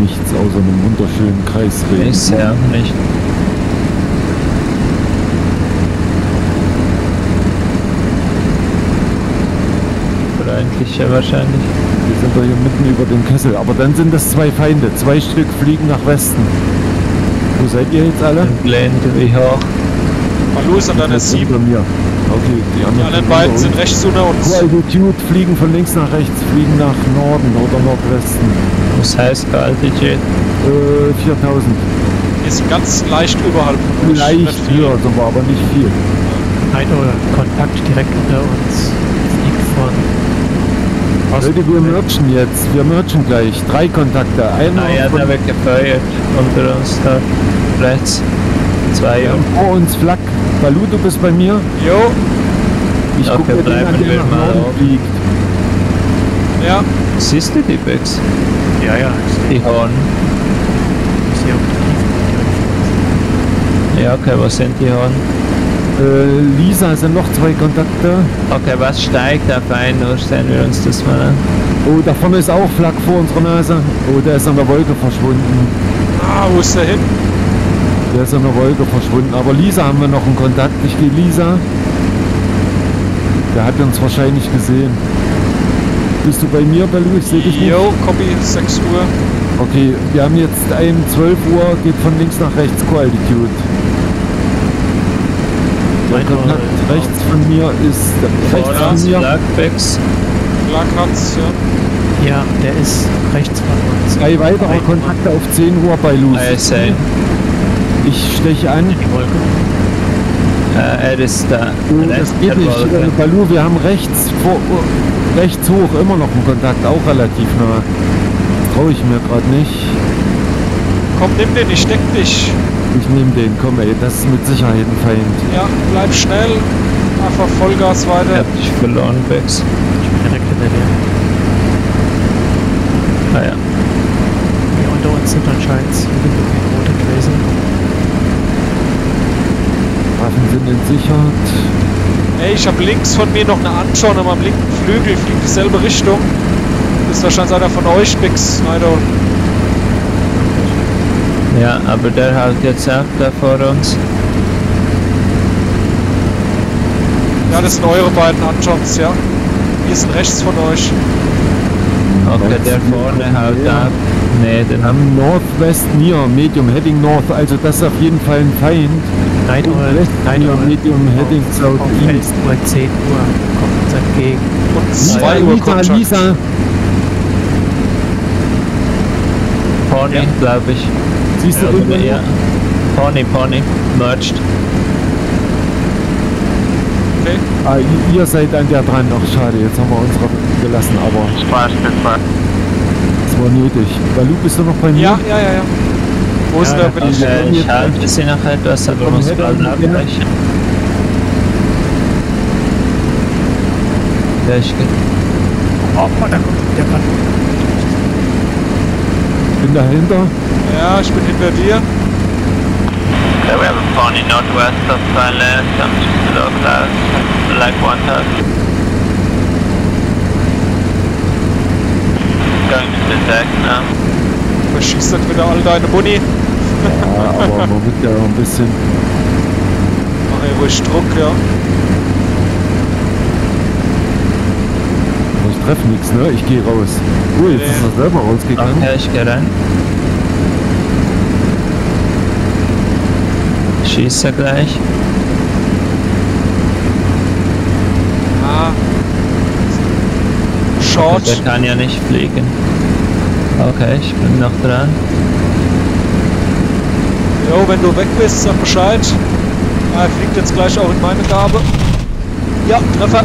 nichts außer einem wunderschönen Kreisregen. Ich sehe auch nicht. Freundlicher wahrscheinlich. Wir sind doch hier mitten über dem Kessel. Aber dann sind das zwei Feinde. 2 Stück fliegen nach Westen. Wo seid ihr jetzt alle? Im Gelände wie hoch. Balu ist an deiner 7. Bei mir. Okay, Die anderen beiden sind rechts unter uns. Altitude fliegen von links nach rechts, fliegen nach Norden oder Nordwesten. Was heißt Altitude? 4000. Wir sind ganz leicht überhalb von uns. Leicht Nicht viel. höher, sind wir aber nicht viel. Ein oder Kontakt direkt unter uns. Fliegt von Leute, wir merchen jetzt. Wir merchen gleich. 3 Kontakte. Einer Ah ja, von da wird gefeuert. Unter uns da. Rechts. 2 und vor uns Flak. Balu, du bist bei mir. Jo, Ich Okay, gucke mir den bleiben an, der wir nach mal Norden auf. fliegt. ja. Siehst du die Bix? Ja, ja, Die Horn. ich sehe auch die Ja, okay, was sind die Horn? Lisa, sind noch 2 Kontakte. Okay, was steigt auf ein? Nur sehen wir uns das mal an. Oh, da vorne ist auch Flak vor unserer Nase. Oh, der ist an der Wolke verschwunden. Ah, wo ist der hin? Der ist an der Wolke verschwunden. Aber Lisa haben wir noch einen Kontakt. Ich gehe Lisa. Der hat uns wahrscheinlich gesehen. Bist du bei mir, Balu? Ich sehe dich nicht. Jo, Copy, 6 Uhr. Okay, wir haben jetzt 12 Uhr, geht von links nach rechts, Co-Altitude. Der Mein Kontakt Name- rechts von mir ist rechts Vor von uns mir. Blackbix. Flakratz, ja. Ja, der ist rechts von uns. 3 weitere Kontakte auf 10 Uhr bei Luz. ISA. Ich steche an. Die Wolke. Er ist da. Oh, das geht nicht. Balu, wir haben rechts hoch immer noch einen Kontakt, auch relativ nah. Traue ich mir gerade nicht. Komm, nimm den, ich deck dich. Ich nehme den, komm ey, das ist mit Sicherheit ein Feind. Ja, bleib schnell. Einfach Vollgas Ich weiter. hab dich verloren, Bix. Ich bin direkt hinter dir. Ah ja. Die unter uns sind anscheinend rote Gräser. Waffen sind entsichert. Ey, ich habe links von mir noch eine Anschauung an meinem linken Flügel, fliegt dieselbe Richtung. Ist wahrscheinlich einer von euch, Bix, Schneider. Ja, aber der halt jetzt auch da vor uns. Ja, das sind eure beiden Anschauungs, ja. Wir sind rechts von euch. Okay, der vorne halt Ja. ab. Nee, den haben Am Northwest Near, Medium Heading North, also das ist auf jeden Fall ein Feind. Night Und Oil, West Night Near, Oil. Medium Heading Auf Southeast. Uhr 10 Uhr kommt uns entgegen. Und Lisa, 2 Uhr Lisa, Kontakt. Lisa. Pony, Ja. glaube ich. Siehst du Ja, den? ja. Pony, merged. Okay. Ah, ihr seid an der dran. Ach schade, jetzt haben wir unsere gelassen, aber es war nötig. Balu, bist du noch bei mir? Ja. Wo ist Ja, der? ja, Bin ich? Okay, ich halte sie noch etwas, aber Komm, muss Header bald hinterher. abbrechen. Ja, ich gehe. Oh, da kommt der Brand. Bin dahinter. Ja, ich bin hinter dir. Okay, we have a pony northwest of Thailand, some low clouds, like 1000. Going to detect now. Verschießt das wieder all deine Bunny. Ja, aber man wird ja ein bisschen. Mach hier ruhig Druck, ja. Ich treffe nichts, ne? Ich gehe raus. Oh, jetzt ist er selber rausgegangen. Okay, ich gehe rein. Schieße gleich. Ah. Short. Der kann ja nicht fliegen. Okay, ich bin noch dran. Jo, wenn du weg bist, sag Bescheid. Ah, er fliegt jetzt gleich auch in meine Gabe. Ja, Treffer.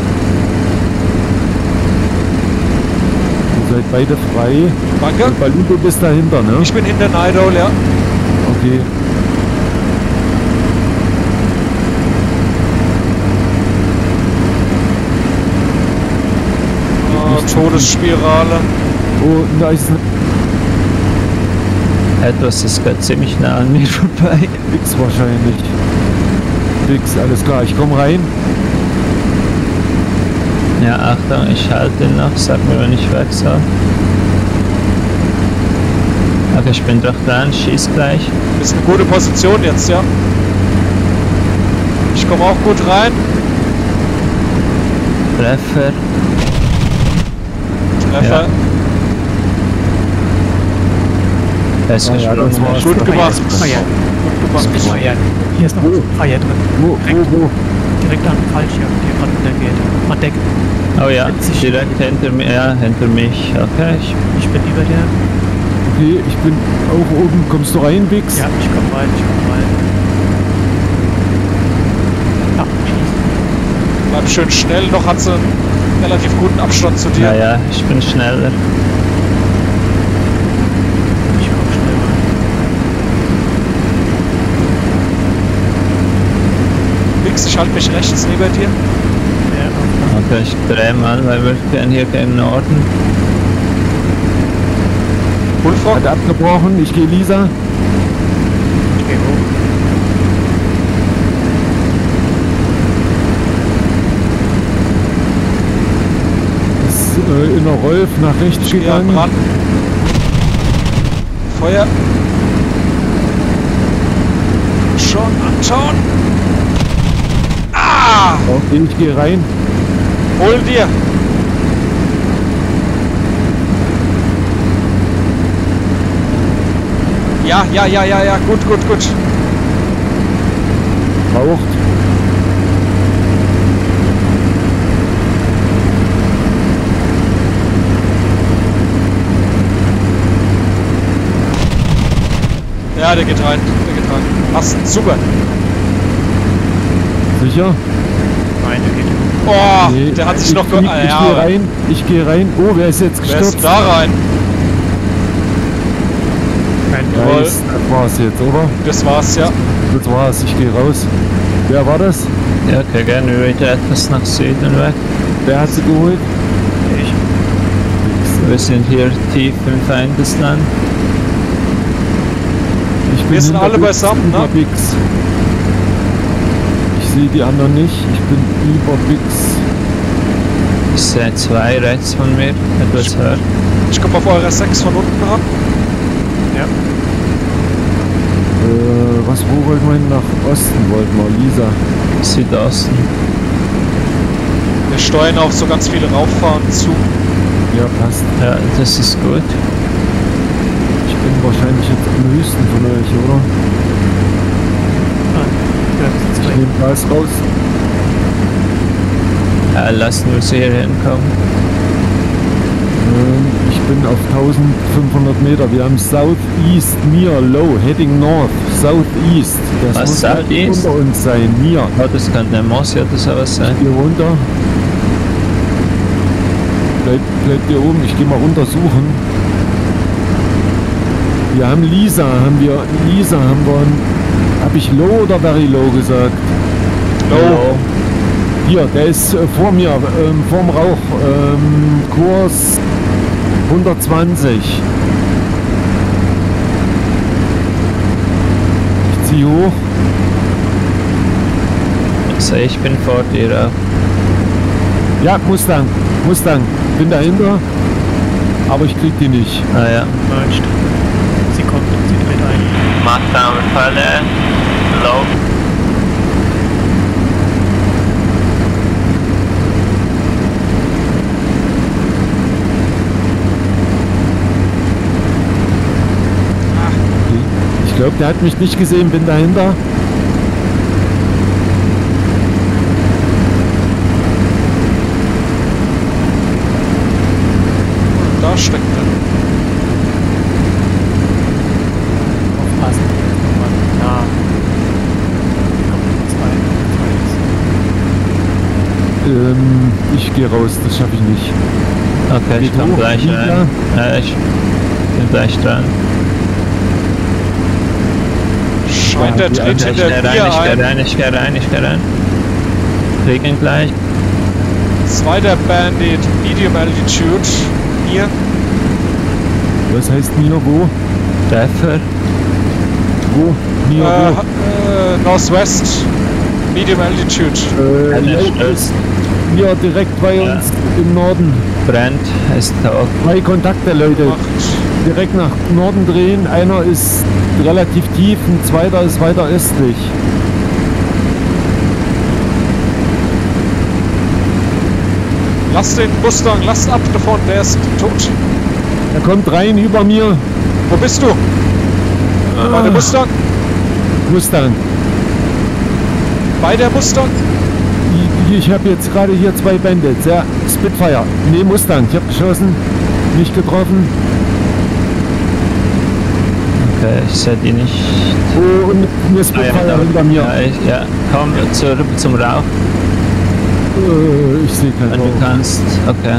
Ihr seid beide frei. Danke. Und Balu, du bist dahinter, ne? Ich bin hinter Night Owl, ja. Okay. Todesspirale. Oh, da ist ein Etwas ist gerade ziemlich nah an mir vorbei. X wahrscheinlich. X, alles klar, ich komme rein. Ja, Achtung, ich halte ihn noch. Sag mir, wenn ich weg soll. Okay, ich bin doch dran, schieß gleich. Ist eine gute Position jetzt, ja. Ich komme auch gut rein. Treffer. Treffer. Ja. Festgesprungen. war's. Gut gemacht. Feuer. Gut gemacht. Feuer. Hier ist noch Feuer drin. Wo? Direkt am Fallschirm, der gerade untergeht. An Deck. Oh ja, 70. direkt hinter mir, ja, hinter mich. Okay, Ich bin über der. Okay, ich bin auch oben. Kommst du rein, Bix? Ja, ich komm rein. Ach, schieß. Bleib schön schnell. Noch hat sie einen relativ guten Abstand zu dir. ja, ja, ich bin schneller. Ich komm schnell rein. Nix, ich halte mich rechts neben dir. Ja, Okay, ich drehe mal, weil wir gehen hier gegen Norden. Bullfrog. Hat abgebrochen. Ich gehe Lisa. ich geh hoch. Ist in der Rolf nach rechts Ja, gegangen. dran. Feuer. Schon, Anton. Ah! Okay, ich gehe rein. Hol dir. Ja. Gut. Raucht. Ja, der geht rein. Passt. Super. Sicher? Nein, der geht hoch. Oh, Nee, der hat sich ich noch... flieg, ich gehe rein. Oh, wer ist jetzt Wer gestürzt? ist da rein? Kein Jawohl. Nice, das war's jetzt, oder? Das war's, ja. Das war's, ich gehe raus. Wer war das? Ja, okay, gerne wieder etwas nach Süden weg. Wer hat sie geholt? Wir sind hier tief im Feindesland. Ich bin Wir sind hinter alle Bix, beisammen, über ne? Bix. Ich sehe die anderen nicht. Ich bin über Bix. Ich sehe zwei rechts von mir, etwas höher. Ich komme auf eure 6 von unten ran. Ja. Wo wollten wir hin? Nach Osten wollten wir, Lisa. Südosten. Wir steuern auf so ganz viele Rauffahren zu. Ja, passt. Ja, das ist gut. Ich bin wahrscheinlich jetzt am höchsten von euch, oder? Ich Ja, nehme Gas raus. Ja, lassen wir sie hier hinkommen. Ich bin auf 1500 Meter. Wir haben Southeast near low, heading north. Southeast. Das Was, muss halt Southeast? unter uns sein. Near. Oh, das kann eine Moss oder sowas sein. Hier runter. Bleibt hier oben. Ich gehe mal runter suchen. Wir haben Lisa. Habe ich low oder very low gesagt? Low. Hier, der ist vor mir, vorm Rauch. Kurs 120. Ich ziehe hoch. Also ich bin vor dir auch. Ja, Mustang. Bin dahinter. Aber ich krieg die nicht. Ah ja. Nein, stimmt. Sie kommt, sie dreht ein. Mustang Falle. Low. Ich glaube, der hat mich nicht gesehen. Bin dahinter. Da steckt er. Aufpassen. Ja. Ich gehe raus. Das schaffe ich nicht. Okay, ich Geht komme hoch, gleich wieder. rein. Ja, ich bin gleich dran. Scheint der die tritt andere hinter mir ein. Ich geh rein. Krieg ihn gleich. Zweiter Bandit, Medium Altitude. Hier. Was heißt mir wo? Treffer. Wo? Mir wo? Northwest. Medium Altitude. Ja, der Low stürzt. hier direkt bei uns im Norden. Brennt, ist tot. 2 Kontakte, Leute. Direkt nach Norden drehen. Einer ist relativ tief, ein zweiter ist weiter östlich. Lasst den Mustang, lasst ab davon, der ist tot. Er kommt rein über mir. Wo bist du? Bei der Mustang? Mustang. Bei der Mustang? Ich habe jetzt gerade hier 2 Bandits. Ja, Spitfire. Nee, Mustang. Ich habe geschossen. Nicht getroffen. Okay, ich sehe die nicht. Oh, und eine Spitfire hinter mir. Ja, komm zurück zum Rauch. Ich sehe keinen Wenn Rauch. du kannst, okay.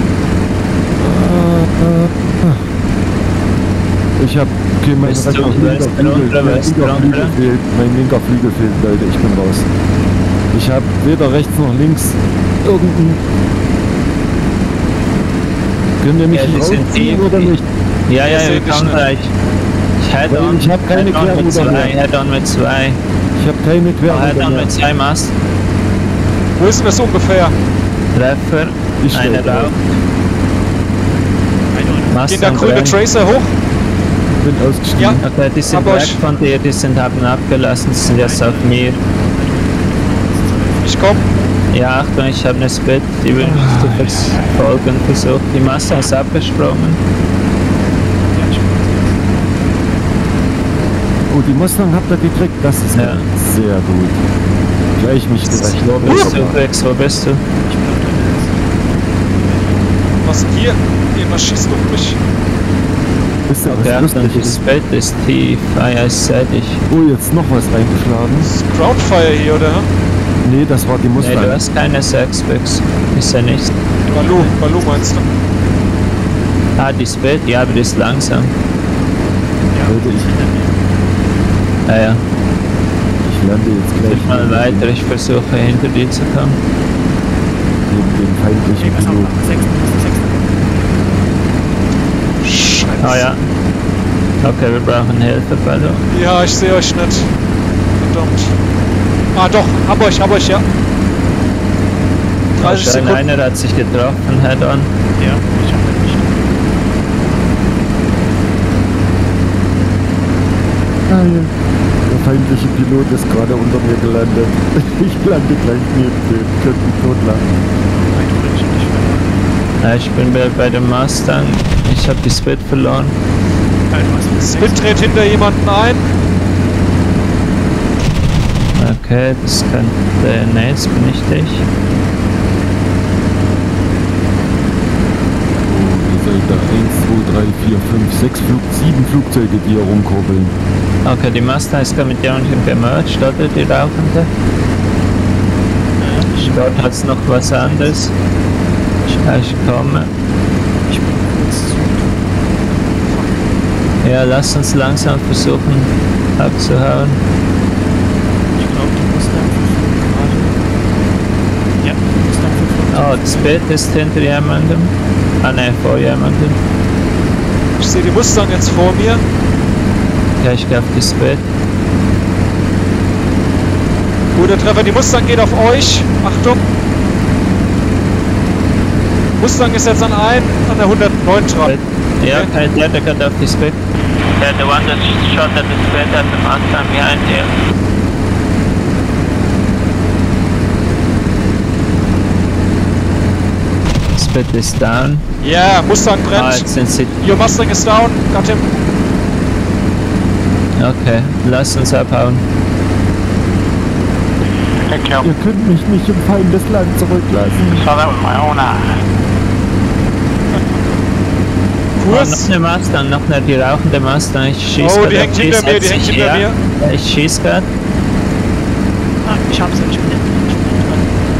Ich habe mein Bist rechter du Flügel runter? fehlt. Mein linker Flügel fehlt, Leute. Ich bin raus. Ich habe weder rechts noch links irgendeinen. Könnt ihr mich Ja, die sind rausziehen tief. oder nicht? Ja, Ja, wir sehe dich kommen nicht. gleich. Ich habe keine Querruder mit 2, mehr. Head-on mit 2. Ich habe keine Querruder Head-on mehr. mit 2 Mast. Wo ist denn das ungefähr? Treffer, Ich eine stell Rauch. Mast Geht der am grüne Brennen. Tracer hoch? Ich bin ausgestiegen. Ja. Okay, die sind Hab weg euch. von dir, die haben abgelassen, die sind jetzt auf mir. Ich komm. Ja, Achtung, ich habe eine Spit, die will mich zu verfolgen versucht. Die Masse ist abgesprungen. Oh, die Mustang habt ihr gekriegt. Das ist Ja. sehr gut. Gleich mich gerecht. Wo bist du, Rex? Wo bist du? Was denn hier? Jemand schießt auf mich. Wisst ihr, Okay, was Achtung, lustig die ist? Spit ist tief. Ah ja, ich sehe dich. Oh, jetzt noch was reingeschlagen. Das ist Crowdfire hier, oder? Nee, das war die Nee, Mustang. du hast keine Sexpix. Ist ja nichts. Balu meinst du? Ah, die Spit? Ja, aber die ist langsam. Leute, Ah ja, ich lande jetzt gleich geht mal weiter. Ich versuche hinter dir zu kommen. neben dem feindlichen Pilot. Scheiße. Ah ja. Okay, wir brauchen Hilfe, Ballo. Ja, ich sehe euch nicht. Verdammt. Ah doch, hab euch, ja. 30 Schön, Sekunden. einer hat sich getroffen, Head-on. Ja, ich habe nicht. Der feindliche Pilot ist gerade unter mir gelandet. Ich lande gleich neben dem. Könnten totlachen. Nein, du willst nicht verloren. Ja, ich bin bei dem Mustang. Ich habe die Spit verloren. Nein, du hast mit Spit dreht hinter jemanden ein. Okay, das könnte... Nee, jetzt bin ich dich. Oh, ihr seid da 1, 2, 3, 4, 5, 6, 7 Flugzeuge, die hier rumkurbeln. Okay, die Mustang ist gerade mit jemandem gemerged, oder? Die Rauchende. Dort hat es noch was anderes. Ich komme. Ich bin kurz zu. Ja, lass uns langsam versuchen abzuhauen. Ich glaube, die Mustang verfolgt gerade. Ja, die Mustang verfolgt. Oh, das Bett ist hinter jemandem. Ah ne, vor jemandem. Ich sehe die Mustang jetzt vor mir. Ja, ich gehe auf das Bett. Guter Treffer, die Mustang geht auf euch. Achtung. Mustang ist jetzt an der 109 dran. Ja, Okay. der kommt auf das Bett. Yeah, the one that shot at the spread at the Mustang behind you. Das Bett ist down. Ja, Mustang Ah, brennt. jetzt sind sie... Your Mustang is down. Got him. Okay, lass uns abhauen. Ihr könnt mich nicht im Feindesland zurücklassen. Saw that with my own eye. Oh, Kurs. noch eine Mustang, noch eine, die rauchende Mustang. Ich schieß Oh, grad die auf hängt hinter mir, die hängt setz ich hinter her. mir. Ich schieß grad. Ah, ich hab's, ich bin dran.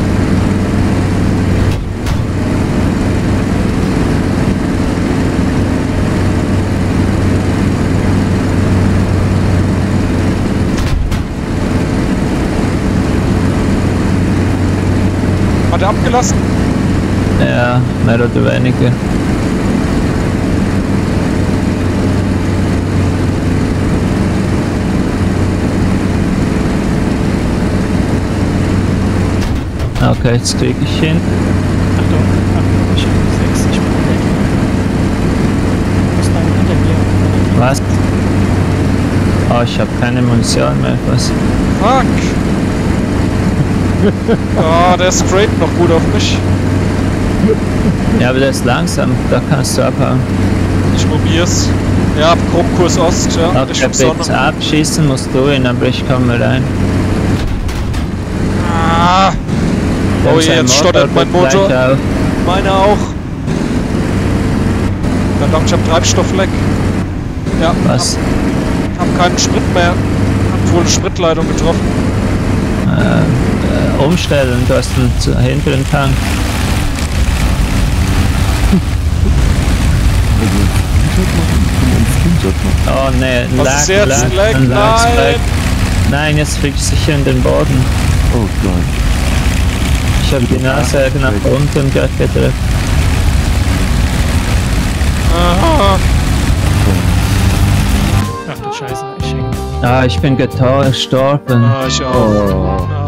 Hat er abgelassen? Ja, mehr oder weniger. Okay, Okay, jetzt krieg ich hin. Achtung, ich habe 6, ich bin weg. Mustang hinter mir. Was? Oh, ich habe keine Munition mehr. Was? Fuck! Ah, der sprayt noch gut auf mich. Ja, aber der ist langsam. Da kannst du abhauen. Ich probier's. Ja, grob Kurs Ost, ja. Okay, Richtung bitte Sonne. abschießen musst du ihn, aber ich komme rein. Ah! Oh je, jetzt stottert mein Motor. Meine auch. Verdammt, ich hab Treibstoffleck. Ja, Was? hab keinen Sprit mehr. Hab wohl eine Spritleitung getroffen. Umstellen, du hast einen hinteren Tank. Oh ne, ein Was ist jetzt? Lag? ein Lag, Nein! Nein, jetzt fliegt es sicher in den Boden. Oh Gott. Ich habe die Nase nach unten gerade gedrückt. Aha. Ach du Scheiße, ich hänge. Ah, ich bin gestorben. Ah, ich auch. Oh. Ah.